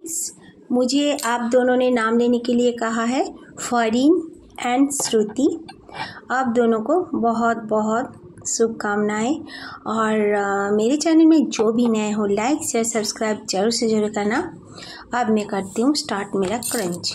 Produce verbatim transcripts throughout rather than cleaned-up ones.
Friends, मुझे आप दोनों ने नाम लेने के लिए कहा है, फरीन एंड श्रुति। आप दोनों को बहुत बहुत शुभकामनाएं। और आ, मेरे चैनल में जो भी नए हो लाइक शेयर सब्सक्राइब जरूर से जरूर करना। अब मैं करती हूँ स्टार्ट मेरा क्रंच।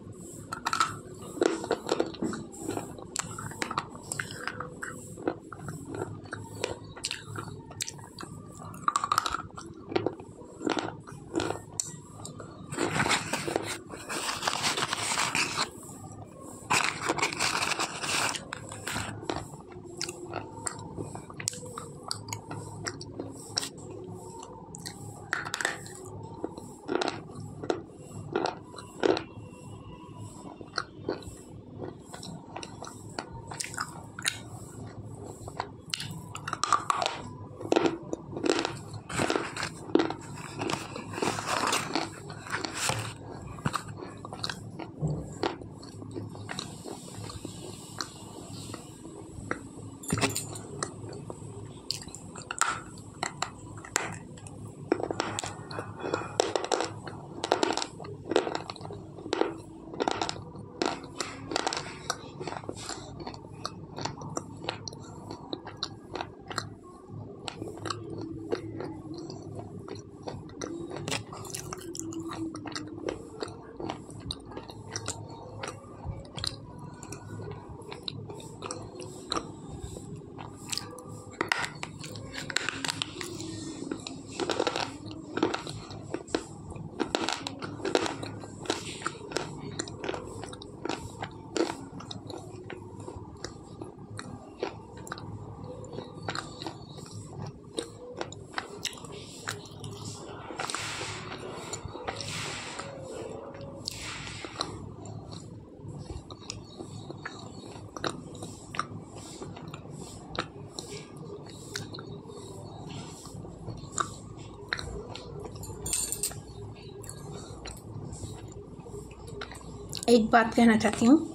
एक बात कहना चाहती हूँ,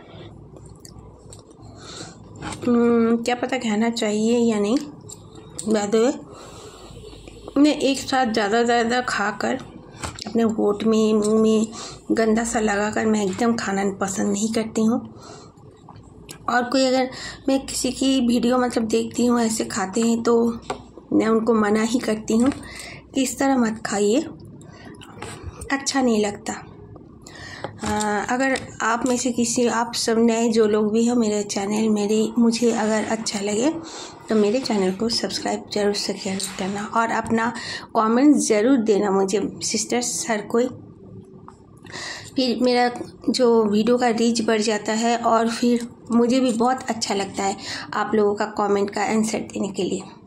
क्या पता कहना चाहिए या नहीं। बाय द वे, मैं एक साथ ज़्यादा ज़्यादा खाकर अपने होठ में मुंह में गंदा सा लगाकर मैं एकदम खाना पसंद नहीं करती हूँ। और कोई अगर मैं किसी की वीडियो मतलब देखती हूँ ऐसे खाते हैं तो मैं उनको मना ही करती हूँ कि इस तरह मत खाइए, अच्छा नहीं लगता। आ, अगर आप में से किसी आप सब नए जो लोग भी हो मेरे चैनल मेरे मुझे अगर अच्छा लगे तो मेरे चैनल को सब्सक्राइब जरूर से करना और अपना कमेंट ज़रूर देना मुझे सिस्टर्स हर कोई। फिर मेरा जो वीडियो का रीच बढ़ जाता है और फिर मुझे भी बहुत अच्छा लगता है आप लोगों का कमेंट का आंसर देने के लिए।